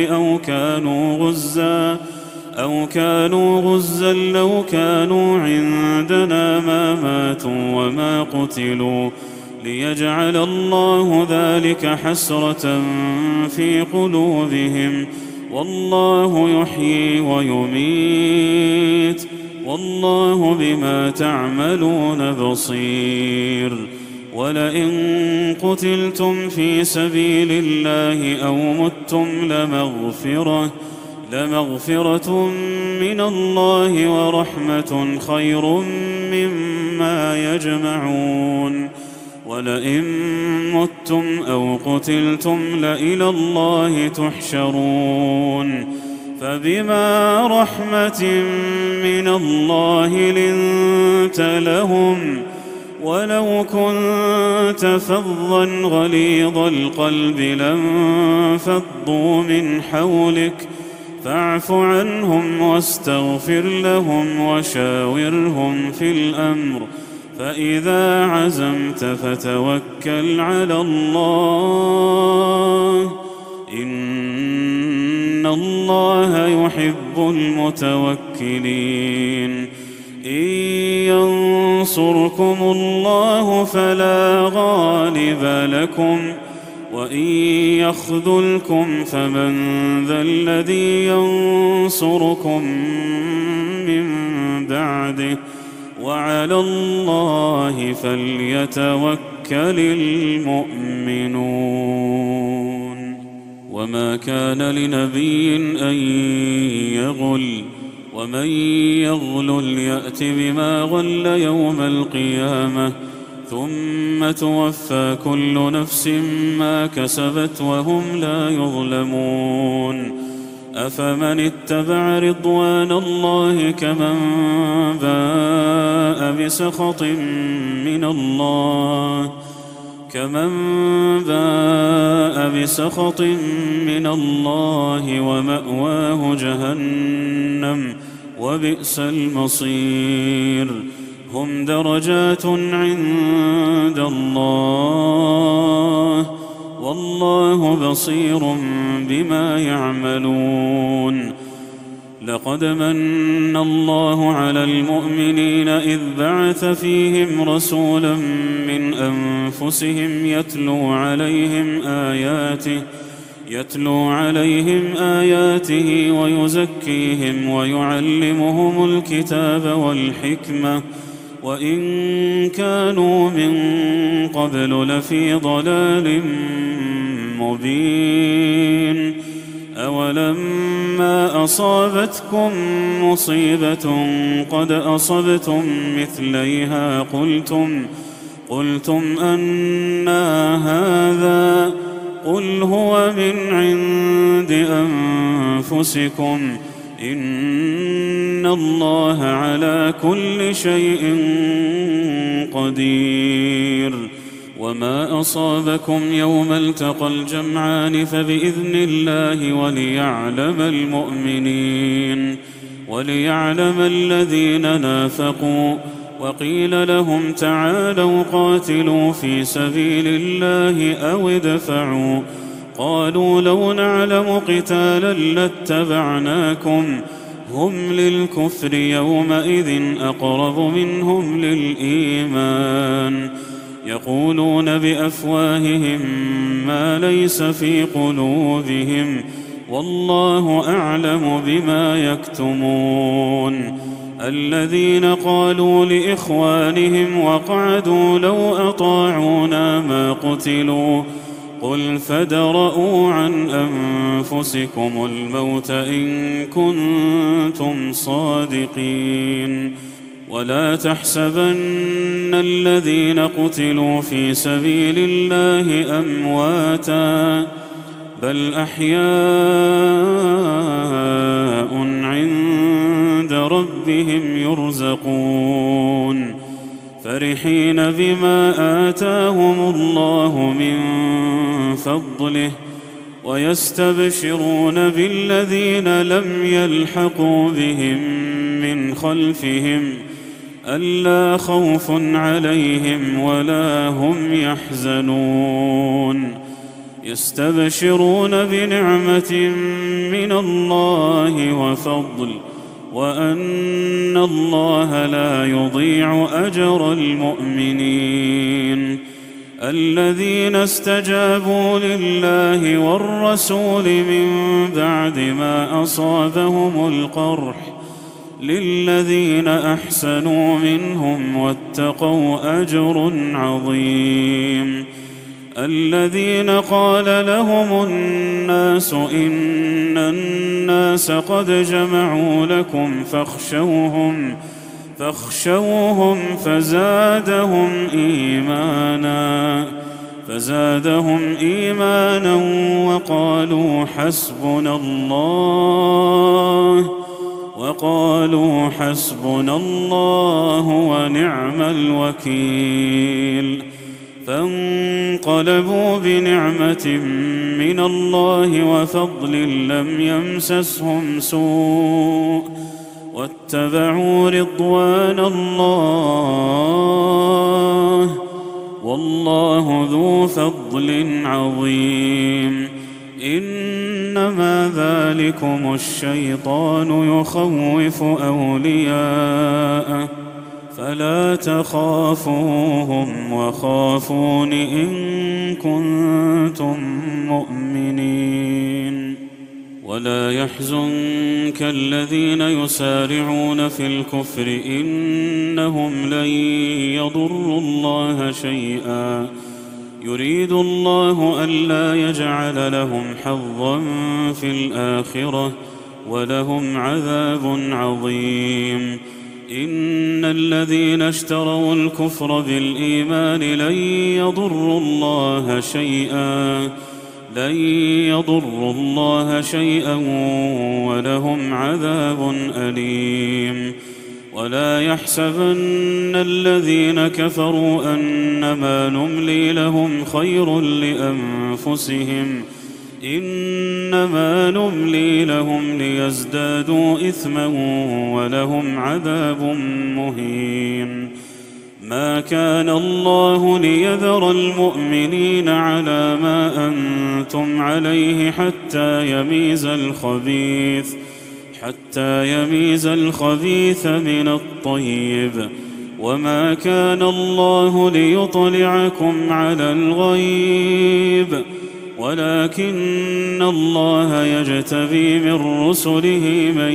أو كانوا غزا لو كانوا عندنا ما ماتوا وما قتلوا، ليجعل الله ذلك حسرة في قلوبهم، والله يحيي ويميت، والله بما تعملون بصير. ولئن قتلتم في سبيل الله أو متم لمغفرة من الله ورحمة خير مما يجمعون. ولئن متم أو قتلتم لإلى الله تحشرون. فبما رحمة من الله لنت لهم، ولو كنت فظا غليظ القلب لانفضوا من حولك، فاعف عنهم واستغفر لهم وشاورهم في الأمر، فإذا عزمت فتوكل على الله، إن الله يحب المتوكلين. إن ينصركم الله فلا غالب لكم، وإن يخذلكم فمن ذا الذي ينصركم من بعده، وعلى الله فليتوكل المؤمنون. وما كان لنبي أن يغل، ومن يغلل يأت بما غل يوم القيامة، ثم توفى كل نفس ما كسبت وهم لا يظلمون. أفمن اتبع رضوان الله كمن باء بسخط من الله ومأواه جهنم وبئس المصير. هم درجات عند الله، والله بصير بما يعملون. لقد من الله على المؤمنين إذ بعث فيهم رسولا من أنفسهم يتلو عليهم آياته ويزكيهم ويعلمهم الكتاب والحكمة، وإن كانوا من قبل لفي ضلال مبين. أولما أصابتكم مصيبة قد أصبتم مثليها قلتم أنى هذا، قل هو من عند أنفسكم، إن الله على كل شيء قدير. وما أصابكم يوم التقى الجمعان فبإذن الله وليعلم الذين نافقوا. وقيل لهم تعالوا قاتلوا في سبيل الله أو ادفعوا، قالوا لو نعلم قتالا لاتبعناكم، هم للكفر يومئذ أقرب منهم للإيمان، يقولون بأفواههم ما ليس في قلوبهم، والله أعلم بما يكتمون. الذين قالوا لإخوانهم وقعدوا لو أطاعونا ما قتلوا، قل فادرءوا عن أنفسكم الموت إن كنتم صادقين. ولا تحسبن الذين قتلوا في سبيل الله أمواتا، بل أحياء عند ربهم يرزقون، فرحين بما آتاهم الله من فضله، ويستبشرون بالذين لم يلحقوا بهم من خلفهم ألا خوف عليهم ولا هم يحزنون. يستبشرون بنعمة من الله وفضل، وأن الله لا يضيع أجر المؤمنين. الذين استجابوا لله والرسول من بعد ما أصابهم القرح، للذين أحسنوا منهم واتقوا أجر عظيم. الذين قال لهم الناس إن الناس قد جمعوا لكم فاخشوهم فزادهم إيمانا وقالوا حسبنا الله ونعم الوكيل. فانقلبوا بنعمة من الله وفضل لم يمسسهم سوء واتبعوا رضوان الله والله ذو فضل عظيم. إنما ذلكم الشيطان يخوف أولياءه فلا تخافوهم وخافون إن كنتم مؤمنين. ولا يحزنك الذين يسارعون في الكفر إنهم لن يضروا الله شيئا يريد الله ألا يجعل لهم حظا في الآخرة ولهم عذاب عظيم. إن الذين اشتروا الكفر بالإيمان لن يضروا الله شيئا ولهم عذاب أليم. ولا يحسبن الذين كفروا أنما نملي لهم خير لأنفسهم إنما نملي لهم ليزدادوا إثما ولهم عذاب مهين. ما كان الله ليذر المؤمنين على ما أنتم عليه حتى يميز الخبيث من الطيب وما كان الله ليطلعكم على الغيب ولكن الله يجتبي من رسله من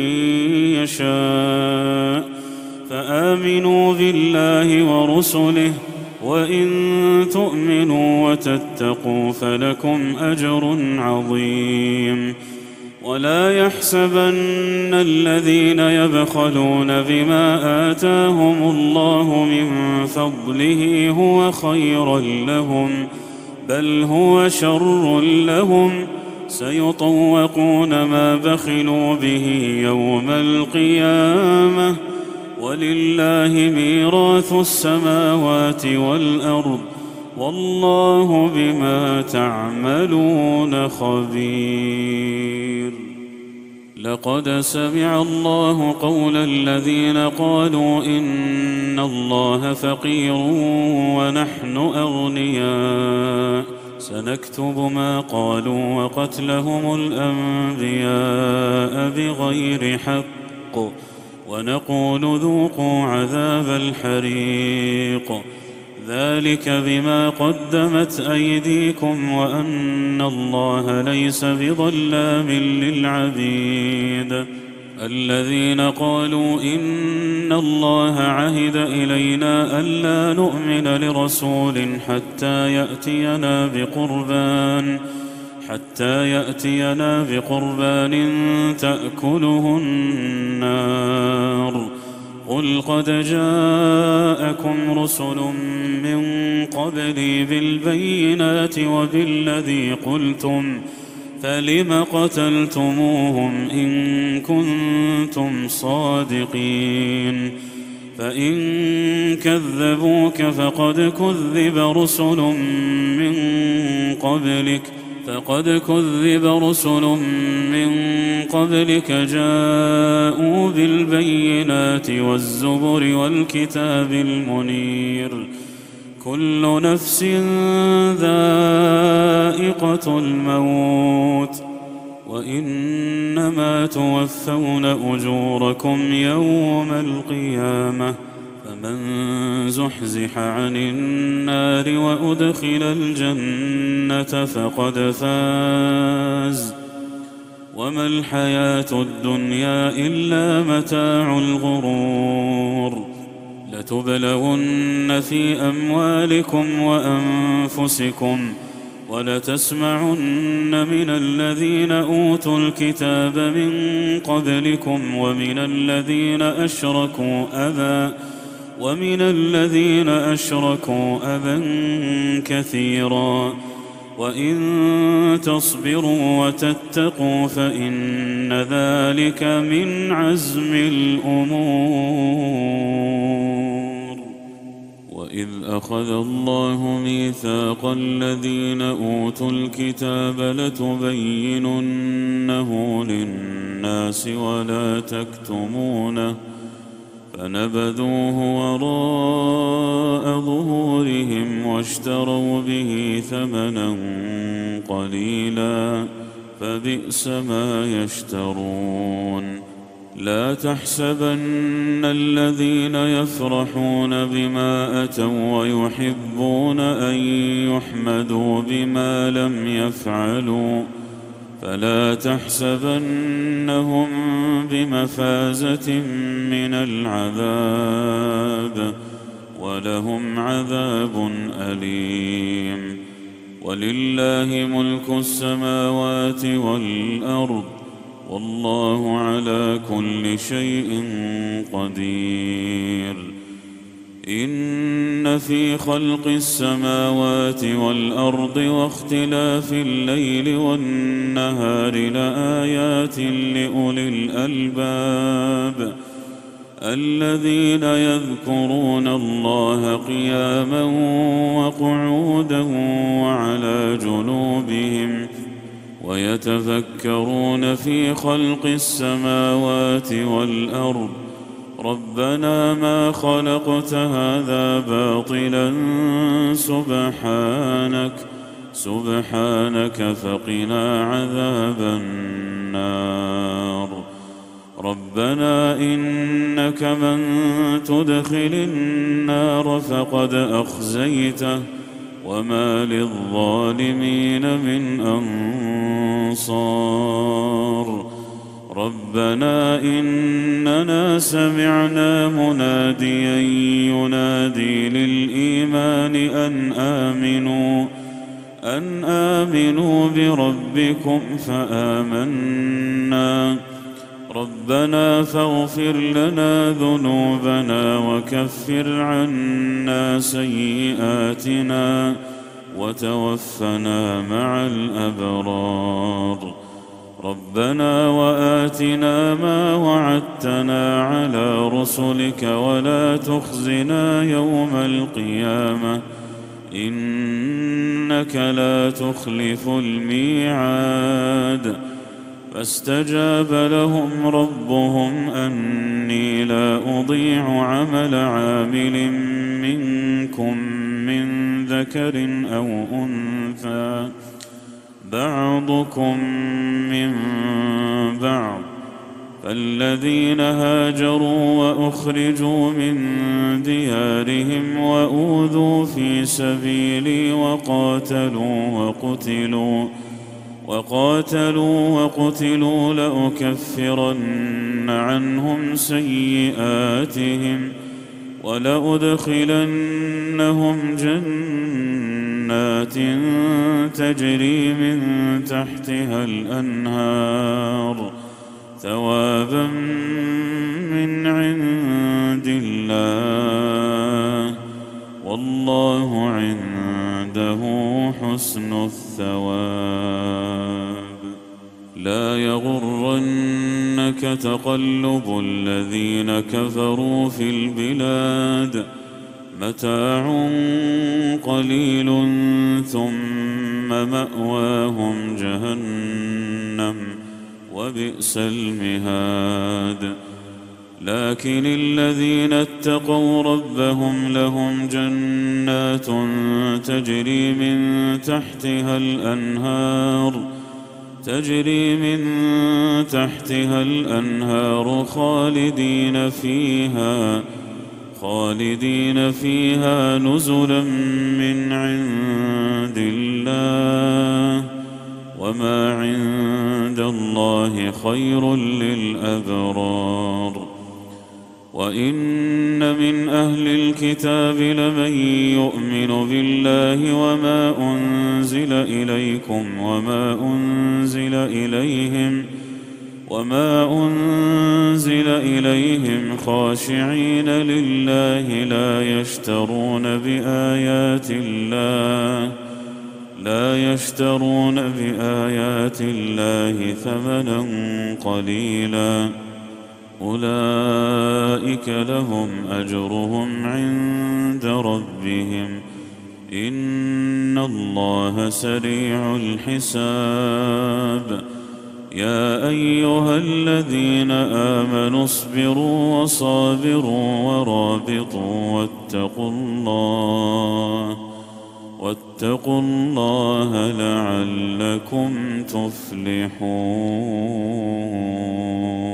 يشاء فآمنوا بالله ورسله وإن تؤمنوا وتتقوا فلكم أجر عظيم. ولا يحسبن الذين يبخلون بما آتاهم الله من فضله هو خيرا لهم بل هو شر لهم سيطوقون ما بخلوا به يوم القيامة ولله ميراث السماوات والأرض والله بما تعملون خبير. لقد سمع الله قول الذين قالوا إن الله فقير ونحن أغنياء سنكتب ما قالوا وقتلهم الأنبياء بغير حق ونقول ذوقوا عذاب الحريق ذلك بما قدمت أيديكم وأن الله ليس بظلام للعبيد. الذين قالوا إن الله عهد إلينا ألا نؤمن لرسول حتى يأتينا بقربان تأكله النار قل قد جاءكم رسل من قبلي بالبينات وبالذي قلتم فلم قتلتموهم إن كنتم صادقين. فإن كذبوك فقد كذب رسل من قبلك جاءوا بالبينات والزبر والكتاب المنير كل نفس ذائقة الموت وإنما توفون أجوركم يوم القيامة فمن زحزح عن النار وأدخل الجنة فقد فاز وما الحياة الدنيا إلا متاع الغرور. لتبلون في أموالكم وأنفسكم ولتسمعن من الذين أوتوا الكتاب من قبلكم ومن الذين أشركوا أذى كثيرا وإن تصبروا وتتقوا فإن ذلك من عزم الأمور. وإذ أخذ الله ميثاق الذين أوتوا الكتاب لتبيننه للناس ولا تكتمونه فنبذوه وراء ظهورهم واشتروا به ثمنا قليلا فبئس ما يشترون. لا تحسبن الذين يفرحون بما أتوا ويحبون أن يحمدوا بما لم يفعلوا فلا تحسبنهم بمفازة من العذاب ولهم عذاب أليم. ولله ملك السماوات والأرض والله على كل شيء قدير. إن في خلق السماوات والأرض واختلاف الليل والنهار لآيات لأولي الألباب الذين يذكرون الله قياما وقعودا وعلى جنوبهم ويتفكرون في خلق السماوات والأرض ربنا ما خلقت هذا باطلا سبحانك فقنا عذاب النار. ربنا إنك من تدخل النار فقد أخزيته وما للظالمين من أنصار. ربنا إننا سمعنا مناديا ينادي للإيمان أن آمنوا بربكم فآمنا. ربنا فاغفر لنا ذنوبنا وكفر عنا سيئاتنا وتوفنا مع الأبرار. ربنا وآتنا ما وعدتنا على رسلك ولا تخزنا يوم القيامة إنك لا تخلف الميعاد. فاستجاب لهم ربهم أني لا أضيع عمل عامل منكم من ذكر أو أنثى بعضكم من بعض. فالذين هاجروا وأخرجوا من ديارهم وأوذوا في سبيلي وقاتلوا لأكفرن عنهم سيئاتهم ولأدخلنهم جنات تجري من تحتها الأنهار ثوابا من عند الله والله عنده حسن الثواب. لا يغرنك تقلب الذين كفروا في البلاد متاع قليل ثم مأواهم جهنم وبئس المهاد. لكن الذين اتقوا ربهم لهم جنات تجري من تحتها الأنهار خالدين فيها نزلا من عند الله وما عند الله خير للأبرار. وإن من أهل الكتاب لمن يؤمن بالله وما أنزل إليكم وما أنزل إليهم خاشعين لله لا يشترون بآيات الله ثمنا قليلا أولئك لهم أجرهم عند ربهم إن الله سريع الحساب يا أيها الذين آمنوا اصبروا وصابروا ورابطوا واتقوا الله لعلكم تفلحون.